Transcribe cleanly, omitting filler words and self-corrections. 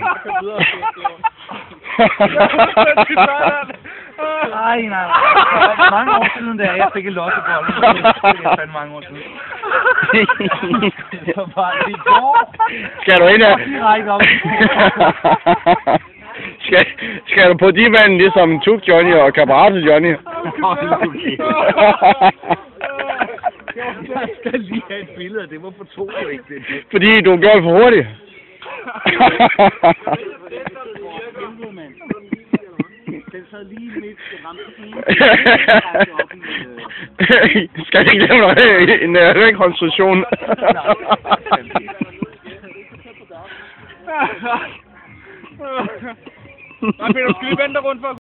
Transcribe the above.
Nej. Mange år siden, da jeg fik en lossebold. Det er fandme mange år siden. Det var bare det går. Skal du ind her? Skal du på de vand ligesom Tug Johnny og Cabaret Johnny? Jeg skal lige have et billede af det. Hvorfor tog du ikke det? Fordi du gjorde det for hurtigt. Den sad lige midt i rampen. Skal jeg ikke lave en rekonstruktion? Nej, Peter, skal vi vente rundt for